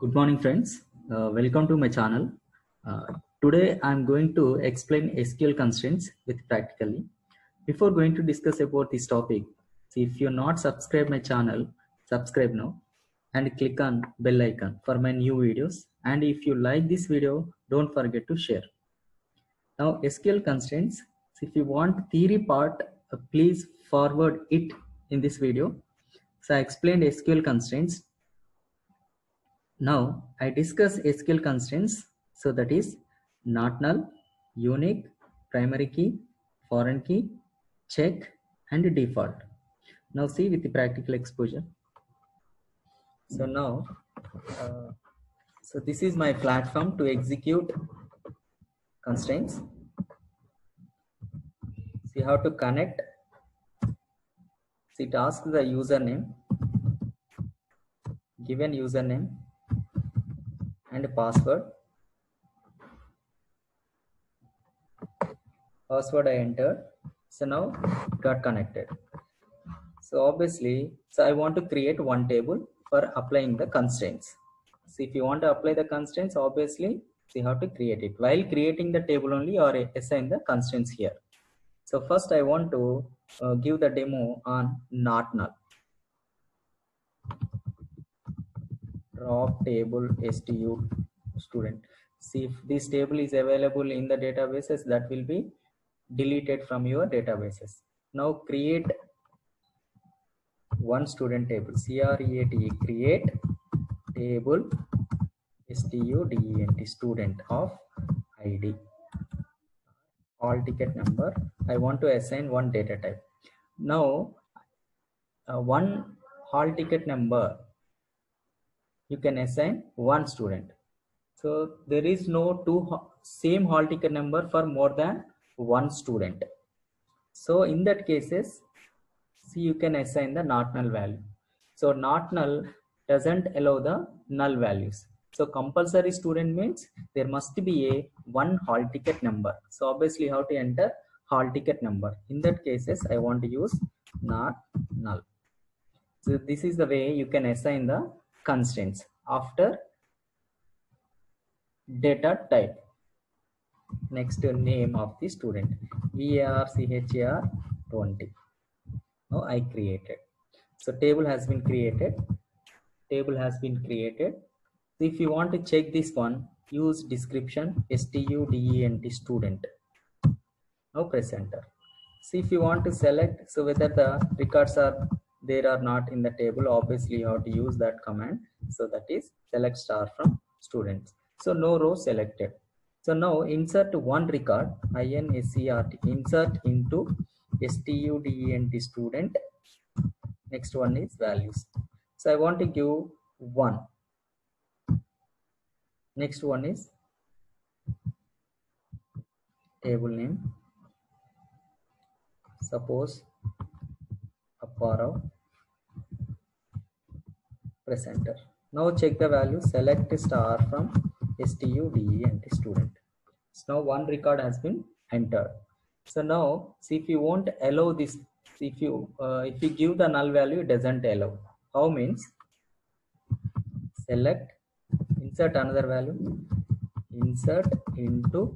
Good morning, friends. Welcome to my channel. Uh, Today, I'm going to explain SQL constraints with practically. Before going to discuss about this topic, see if you're not subscribed my channel, subscribe now and click on bell icon for my new videos. And if you like this video, don't forget to share. Now, SQL constraints. If you want theory part, please forward it in this video. So I explained SQL constraints. Now I discuss SQL constraints. So that is not null, unique, primary key, foreign key, check, and default. Now see with the practical exposure. So now, so this is my platform to execute constraints. See how to connect. See, it asks the username, given username and password. Password I entered. So now it got connected. So obviously, so I want to create one table for applying the constraints. So if you want to apply the constraints, obviously, see how to create it. While creating the table only or assign the constraints here. So first I want to give the demo on not null. Drop table stu student. See if this table is available in the databases, that will be deleted from your databases. Now create one student table, create table student of id all ticket number. I want to assign one data type. Now one hall ticket number you can assign one student. So there is no same hall ticket number for more than one student. So in that cases, see, you can assign the not null value. So not null doesn't allow the null values. So compulsory student means there must be a one hall ticket number. So obviously how to enter hall ticket number. In that cases, I want to use not null. So this is the way you can assign the constraints after data type. Next, name of the student, VARCHAR20. Now I created. So table has been created. Table has been created. So if you want to check this one, use description student. Now press enter. See if you want to select, so whether the records are there or not in the table, obviously you have to use that command. So that is select star from students. So no row selected. So now insert one record, insert insert into student. Next one is values. So I want to give 1. Next one is table name. Suppose Apparao. Press enter. Now check the value. Select star from student. So now one record has been entered. So now see if you won't allow this. If you give the null value, it doesn't allow. How means? Select, insert another value, insert into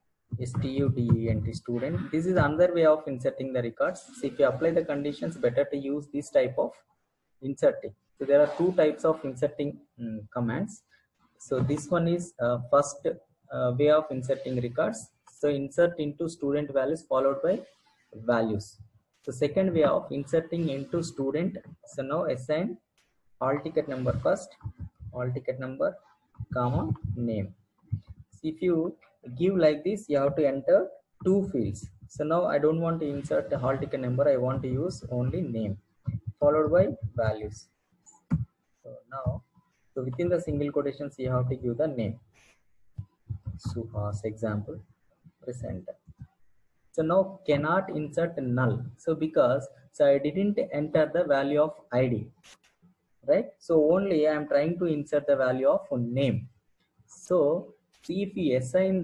student. This is another way of inserting the records. So if you apply the conditions, better to use this type of inserting. So there are two types of inserting commands. So this one is first way of inserting records. So insert into student values followed by values. So second way of inserting into student. So now assign all ticket number first, all ticket number, comma, name. So if you give like this, you have to enter two fields. So now I don't want to insert the hall ticket number. I want to use only name followed by values. So now, so within the single quotations, you have to give the name. Suhas example, press enter. So now cannot insert null. So because I didn't enter the value of ID, right? So only I am trying to insert the value of name. So see if we assign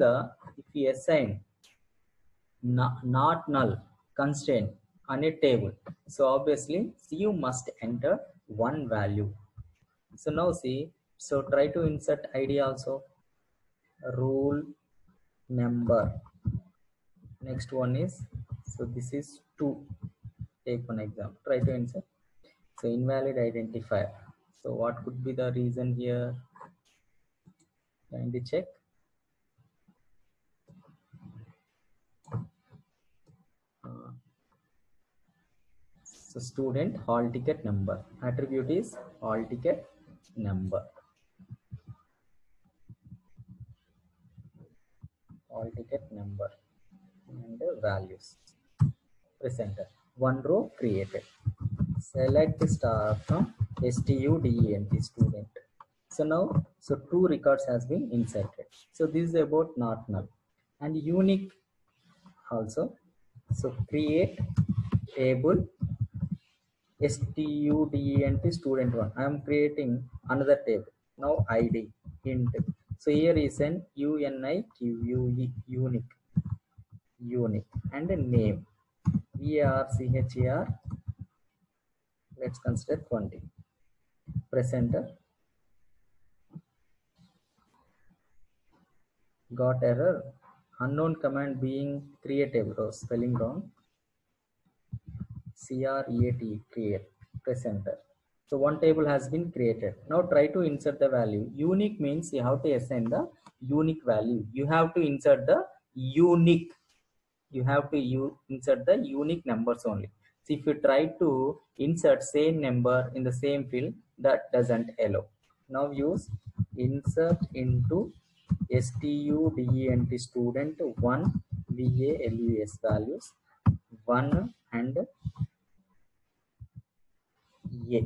not null constraint on a table. So obviously you must enter one value. So now see, So try to insert ID also. Rule number. Next one is, so this is 2. Take one example. Try to insert. So invalid identifier. So what could be the reason here? Kindly check. So student hall ticket number. Attribute is hall ticket number. Hall ticket number and values. Presenter. One row created. Select star from student student. So now, so 2 records has been inserted. So this is about not null and unique also. So create table student 1. I am creating another table. Now ID int. So here is an unique unique and a name VRCHER. Let's consider 20. Presenter. Got error. Unknown command being creatable. Oh, spelling wrong. CREAT create presenter. So one table has been created. Now try to insert the value. Unique means you have to assign the unique value. You have to insert the unique. You have to insert the unique numbers only. So if you try to insert same number in the same field, that doesn't allow. Now use insert into student student 1 VALUS values 1 and A.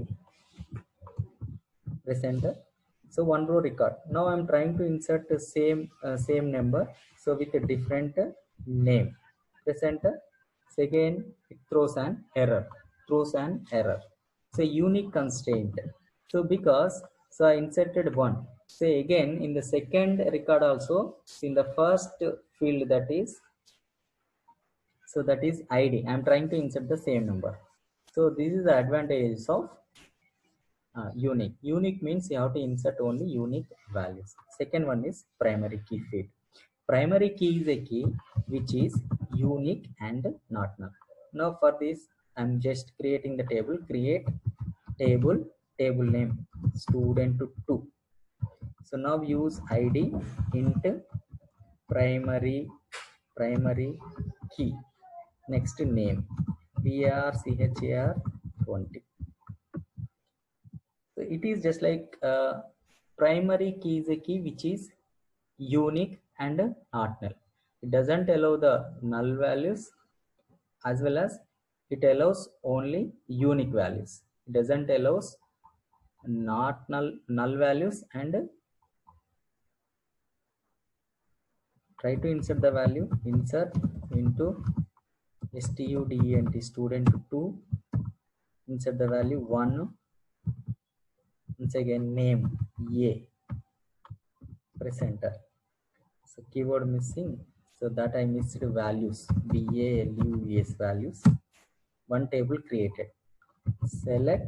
Presenter. So one row record. Now I'm trying to insert the same number, so with a different name. Presenter. So again it throws an error. So unique constraint. So because so I inserted 1. So again in the second record also, in the first field, that is ID. I'm trying to insert the same number. So this is the advantages of unique. Unique means you have to insert only unique values. Second one is primary key field. Primary key is a key which is unique and not null. Now for this, I'm just creating the table. Create table name student 2. So now use ID int primary key. Next name VRCHER 20. So it is just like primary key is a key which is unique and not null. It doesn't allow the null values, as well as it allows only unique values. It doesn't allows not null values. And try to insert the value. Insert into student 2. Insert the value 1. Once again name A. Presenter. So keyword missing, so that I missed values, VALUES values. One table created. Select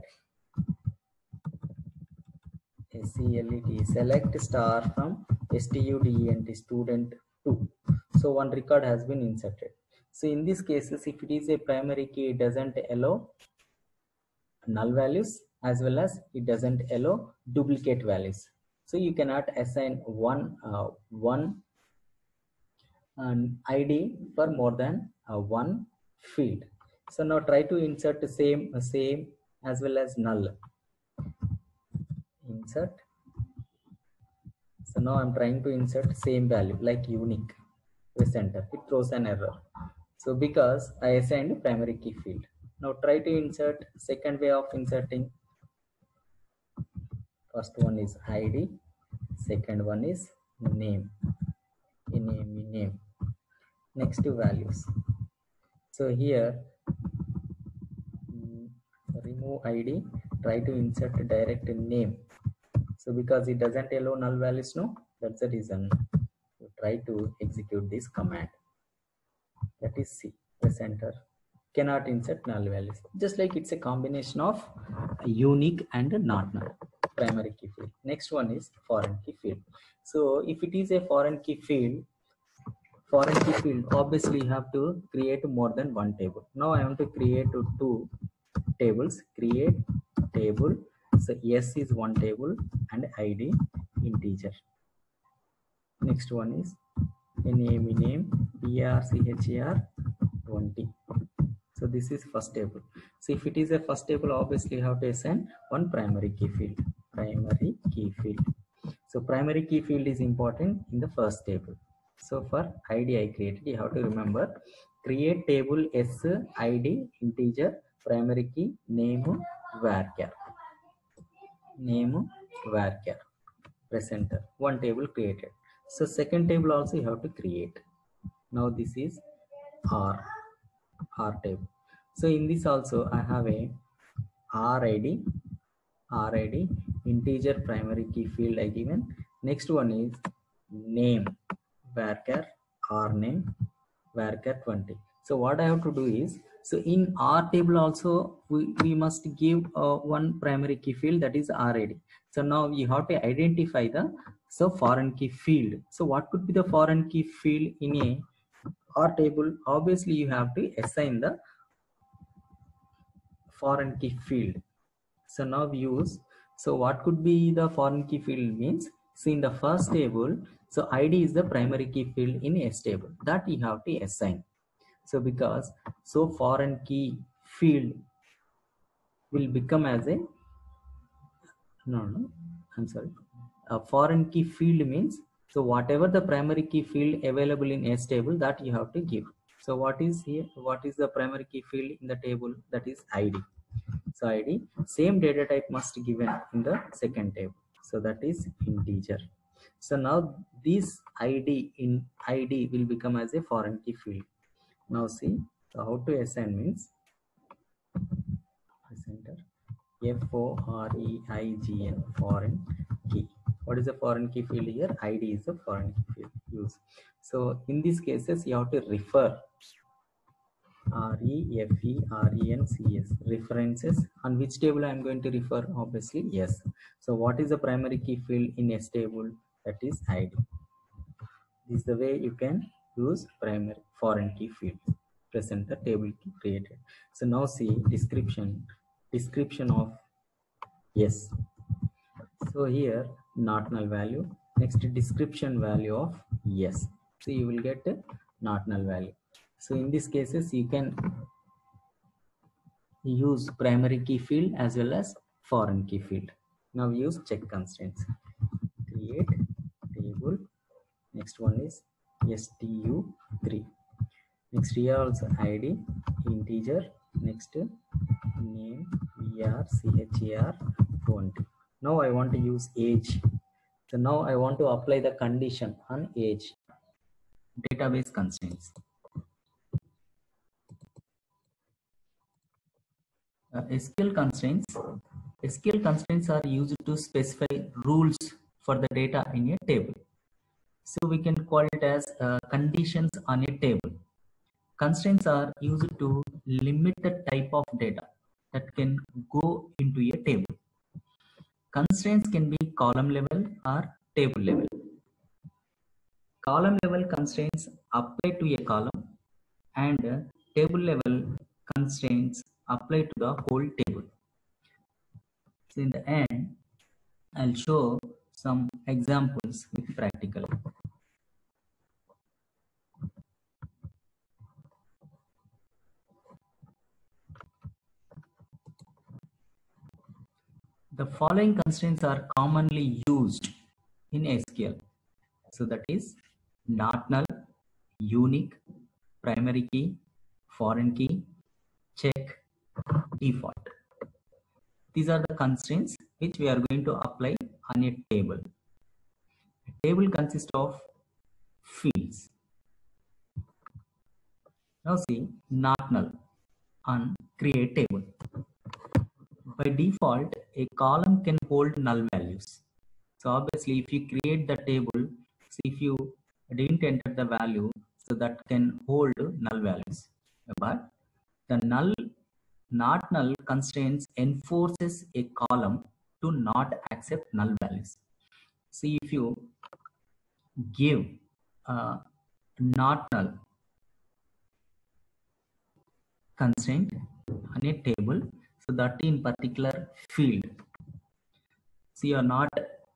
select star from student student 2. So one record has been inserted. So in these cases, if it is a primary key, it doesn't allow null values, as well as it doesn't allow duplicate values. So you cannot assign one ID for more than one field. So now try to insert the same as well as null. Insert. So now I'm trying to insert same value like unique. Presenter. It throws an error. So because I assigned primary key field. Now try to insert second way of inserting. First one is ID. Second one is name. Name. Next to values. So here remove ID, try to insert direct name. So because it doesn't allow null values, no, that's the reason you try to execute this command. That is C. Presenter cannot insert null values. Just like it's a combination of unique and not null. primary key field. Next one is foreign key field. So if it is a foreign key field, obviously you have to create more than one table. Now I want to create two tables. Create table. So S is one table and ID integer. Next one is name PRCHAR 20. So this is first table. So if it is a first table, obviously you have to assign one primary key field. Primary key field. So primary key field is important in the first table. So for ID I created, you have to remember create table S ID integer primary key name varchar. Name varchar presenter. One table created. So second table also you have to create. Now this is R table. So in this also I have a RID integer primary key field I given. Next one is name varchar R name varchar 20. So what I have to do is, so in R table also we must give one primary key field, that is RID. So now you have to identify the foreign key field. So what could be the foreign key field in a R table? Obviously you have to assign the foreign key field. So now we use, so what could be the foreign key field means, so in the first table, so ID is the primary key field in S table, that you have to assign. So because, so foreign key field will become as a, I'm sorry, a foreign key field means, so whatever the primary key field available in S table, that you have to give. So what is here, what is the primary key field in the table? That is ID. So ID, same data type must be given in the second table. So that is integer. So now this ID in ID will become as a foreign key field. Now see, so how to assign means, enter FOREIGN, foreign key. What is the foreign key field here? ID is the foreign key field use. So in these cases you have to refer REFERENCS, references. On which table I am going to refer? Obviously yes. So what is the primary key field in S table? That is ID. This is the way you can use primary foreign key field. Present the table key created. So now see description of yes. So here not null value. Next description value of yes. So you will get a not null value. So in these cases you can use primary key field as well as foreign key field. Now use check constraints. Create table. Next one is stu3. Next here also ID integer. Next name vrchar 20. Now I want to use age. So now I want to apply the condition on age. Database constraints. SQL constraints are used to specify rules for the data in a table. So we can call it as conditions on a table. Constraints are used to limit the type of data that can go into a table. Constraints can be column level or table level. Column level constraints apply to a column, and table level constraints apply to the whole table. So in the end, I'll show some examples with practical. The following constraints are commonly used in SQL. So that is not null, unique, primary key, foreign key, check, default. These are the constraints which we are going to apply on a table. A table consists of fields. Now see not null on create table. By default, a column can hold null values. So obviously if you create the table, so if you didn't enter the value, so that can hold null values. But the not null constraints enforces a column to not accept null values. See, if you give not null constraint on a table, so that in particular field, so you are not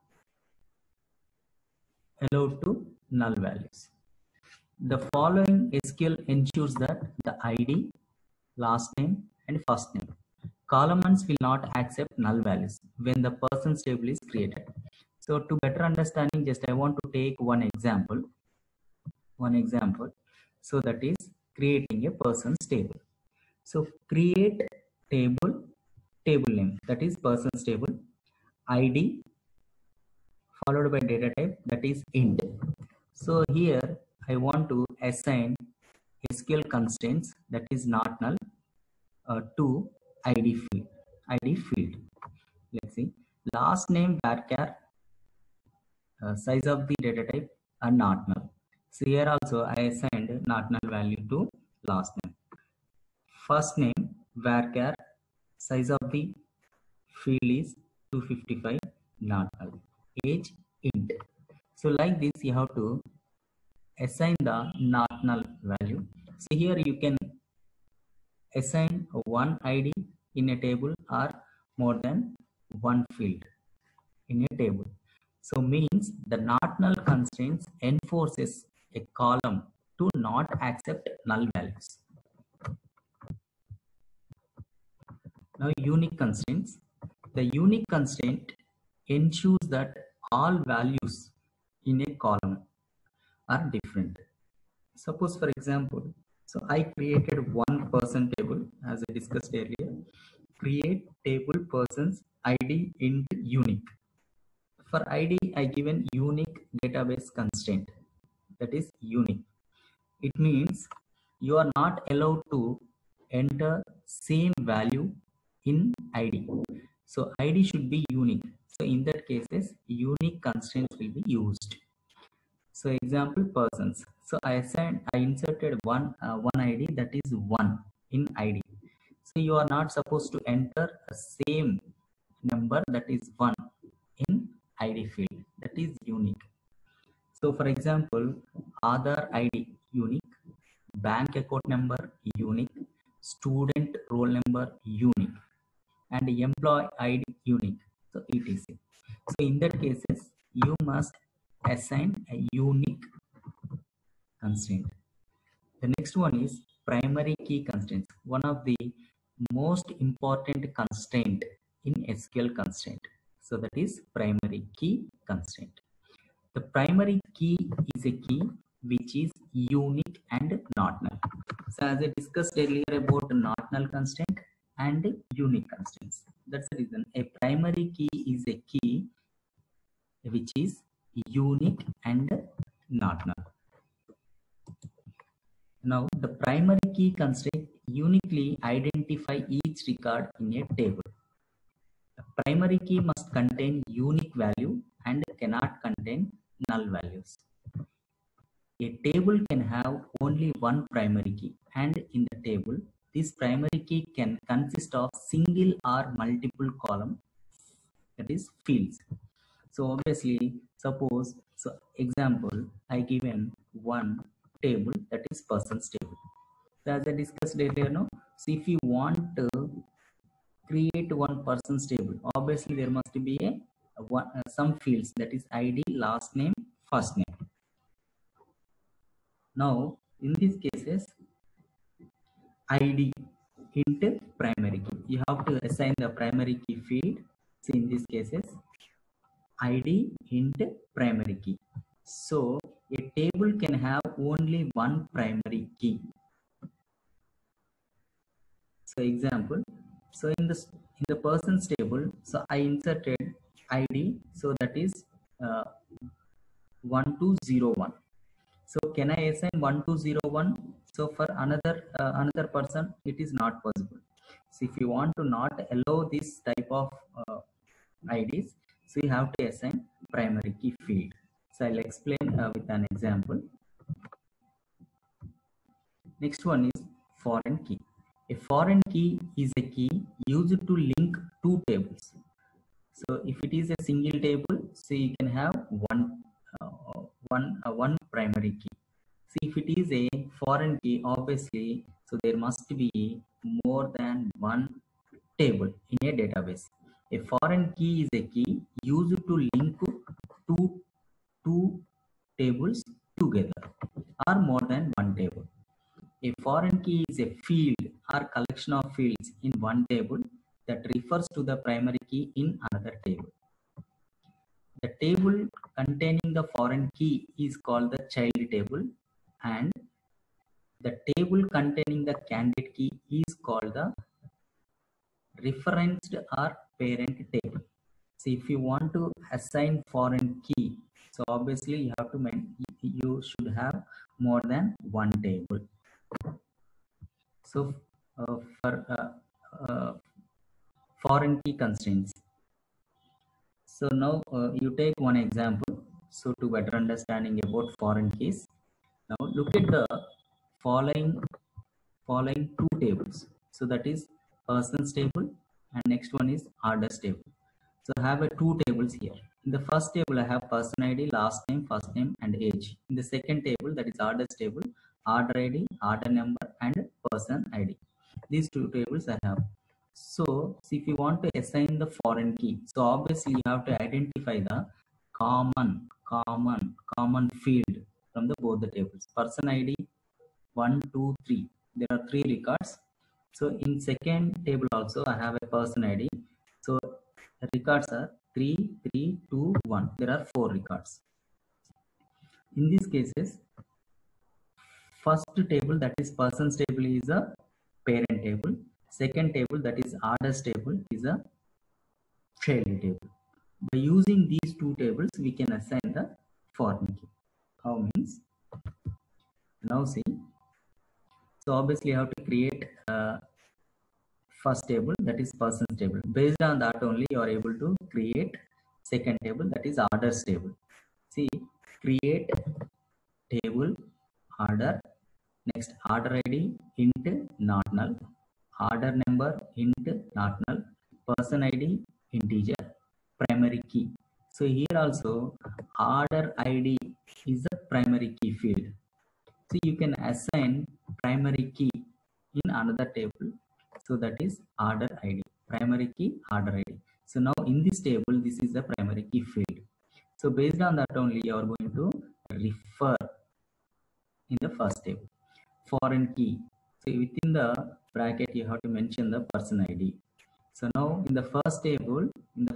allowed to null values. The following SQL ensures that the ID, last name, and first name columns will not accept null values when the person's table is created. So to better understanding, just I want to take one example. So that is creating a person's table. So create table name, that is person's table, ID followed by data type, that is int. So here I want to assign SQL constraints, that is not null, to ID field. Let's see, last name varchar, size of the data type are not null. So here also I assigned not null value to last name. First name varchar, size of the field is 255, not null. Age int. So like this you have to assign the not null value. So here you can assign one ID in a table or more than one field in a table. So means the not null constraints enforces a column to not accept null values. Now unique constraints. The unique constraint ensures that all values in a column are different. Suppose for example, so I created one person table as I discussed earlier. Create table persons ID int unique. For ID, I given unique database constraint, that is unique. It means you are not allowed to enter same value in ID. So ID should be unique. So in that cases, unique constraints will be used. So example persons. So I inserted one ID, that is 1 in ID. So you are not supposed to enter a same number, that is 1 in ID field, that is unique. So for example, Aadhaar ID unique, bank account number unique, student roll number unique, and employee ID unique. So etc. So in that cases, you must assign a unique constraint. The next one is primary key constraints. One of the most important constraint in SQL constraint. So that is primary key constraint. The primary key is a key which is unique and not null. So as I discussed earlier about not null constraint and unique constraints. That's the reason a primary key is a key which is unique and not null. Now the primary key constraint uniquely identify each record in a table. The primary key must contain unique value and cannot contain null values. A table can have only one primary key, and in the table, this primary key can consist of single or multiple column, that is fields. So obviously, suppose, so example, I given one table, that is persons table. So as I discussed earlier, no. So if you want to create one person's table, obviously there must be some fields, that is ID, last name, first name. Now in these cases, ID into primary key, you have to assign the primary key field. So in these cases, ID into primary key. So a table can have only one primary key. So example, so in the person's table, so I inserted ID, so that is 1201. So can I assign 1201? So for another person, it is not possible. So if you want to not allow this type of IDs, so you have to assign primary key field. So I'll explain with an example. Next one is foreign key. A foreign key is a key used to link two tables. So if it is a single table, so you can have one primary key. See, if it is a foreign key, obviously, so there must be more than one table in a database. A foreign key is a key used to link two tables together or more than one table. A foreign key is a field or collection of fields in one table that refers to the primary key in another table. The table containing the foreign key is called the child table, and the table containing the candidate key is called the referenced or parent table. So if you want to assign foreign key, so obviously you should have more than one table. So for foreign key constraints. So now you take one example. So to better understanding about foreign keys, now look at the following two tables. So that is persons table, and next one is orders table. So I have two tables here. In the first table I have person ID, last name, first name and age. In the second table, that is orders table, order ID, order number and person ID. These two tables I have. So see, if you want to assign the foreign key, so obviously you have to identify the common field from the both the tables. Person ID 1, 2, 3. There are 3 records. So in second table also I have a person ID. So the records are 3, 3, 2, 1. There are 4 records. In these cases, first table, that is persons table, is a parent table. Second table, that is orders table, is a child table. By using these two tables, we can assign the foreign key. How means? Now see. So obviously you have to create first table, that is persons table. Based on that only you are able to create second table, that is orders table. See, create table order, next order ID int not null, order number int not null, person ID integer, primary key. So here also order ID is the primary key field. So you can assign primary key in another table. So that is order ID, primary key, order ID. So now in this table, this is the primary key field. So based on that only you are going to refer in the first table. Foreign key. So within the bracket you have to mention the person ID. So now in the first table,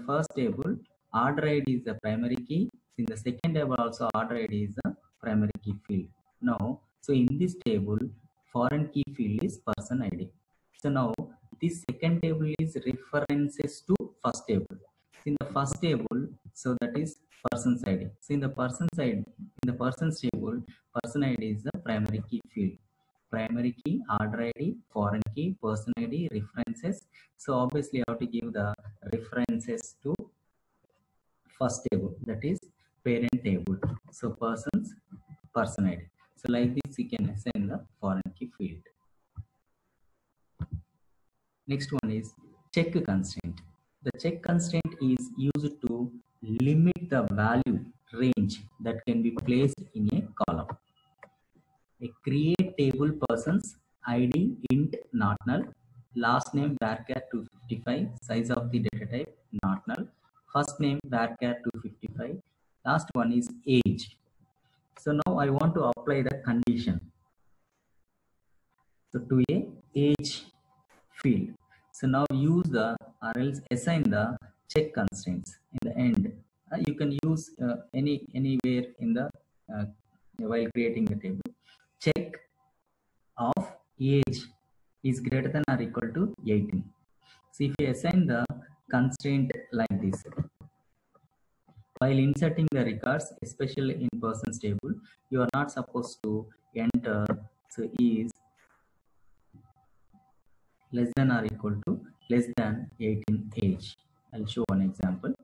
order ID is the primary key. In the second table also order ID is the primary key field. Now, so in this table, foreign key field is person ID. So now this second table is references to first table. In the first table, so that is person's ID. So in the person's table, person ID is the primary key field. Primary key, order ID, foreign key, person ID, references. So obviously you have to give the references to first table, that is parent table. So persons, person ID. So like this you can assign the foreign key field. Next one is check constraint. The check constraint is used to limit the value range that can be placed in a column. A create table persons ID int not null, last name varchar 255, size of the data type not null, first name varchar 255, last one is age. So now I want to apply the condition. So to a age field. So now use the or else assign the check constraints in the end. You can use anywhere in the while creating the table. Check of age is greater than or equal to 18. So if you assign the constraint like this, while inserting the records, especially in persons table, you are not supposed to enter so is less than or equal to less than 18 age. I'll show one example.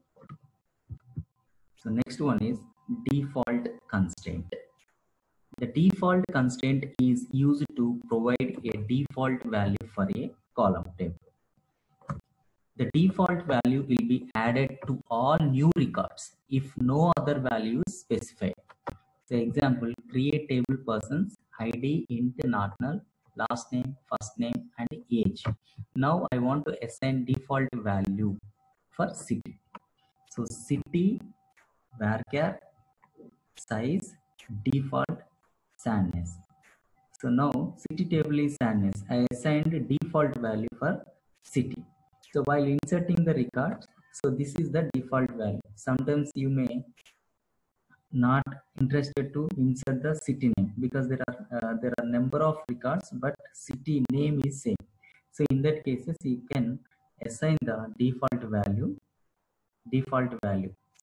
So next one is default constraint. The default constraint is used to provide a default value for a column table. the default value will be added to all new records if no other value is specified. So example, create table persons, ID, int, national, last name, first name, and age. Now I want to assign default value for city. So city varchar size default sadness. So now city table is sadness. I assigned default value for city. So while inserting the records, so this is the default value. Sometimes you may not interested to insert the city name because there are number of records but city name is same. So in that cases you can assign the default value